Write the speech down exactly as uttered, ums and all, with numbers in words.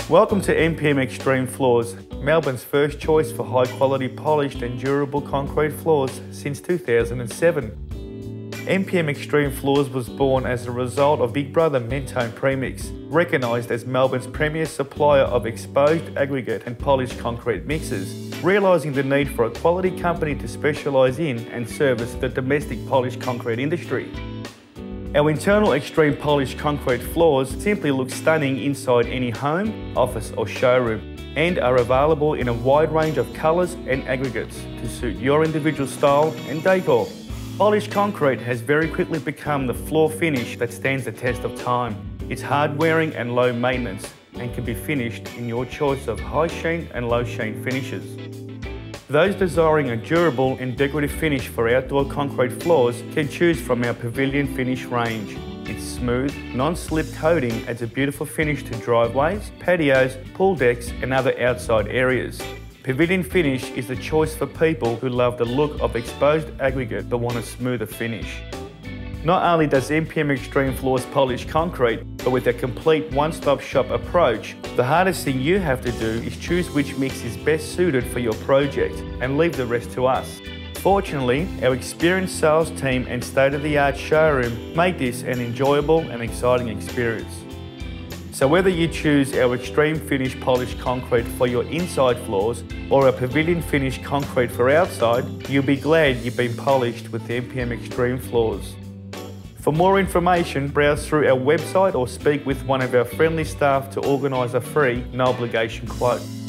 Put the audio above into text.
Welcome to M P M Extreme Floors, Melbourne's first choice for high quality polished and durable concrete floors since two thousand seven. M P M Extreme Floors was born as a result of Big Brother Mentone Premix, recognised as Melbourne's premier supplier of exposed aggregate and polished concrete mixes, realising the need for a quality company to specialise in and service the domestic polished concrete industry. Our internal extreme polished concrete floors simply look stunning inside any home, office or showroom, and are available in a wide range of colours and aggregates to suit your individual style and decor. Polished concrete has very quickly become the floor finish that stands the test of time. It's hard wearing and low maintenance and can be finished in your choice of high sheen and low sheen finishes. Those desiring a durable and decorative finish for outdoor concrete floors can choose from our Pavilion Finish range. Its smooth, non-slip coating adds a beautiful finish to driveways, patios, pool decks and other outside areas. Pavilion Finish is the choice for people who love the look of exposed aggregate but want a smoother finish. Not only does M P M Extreme Floors polish concrete, but with a complete one-stop shop approach, the hardest thing you have to do is choose which mix is best suited for your project and leave the rest to us. Fortunately, our experienced sales team and state-of-the-art showroom make this an enjoyable and exciting experience. So whether you choose our Extreme Finish polished concrete for your inside floors or our Pavilion Finish concrete for outside, you'll be glad you've been polished with the M P M Extreme Floors. For more information, browse through our website or speak with one of our friendly staff to organise a free, no obligation quote.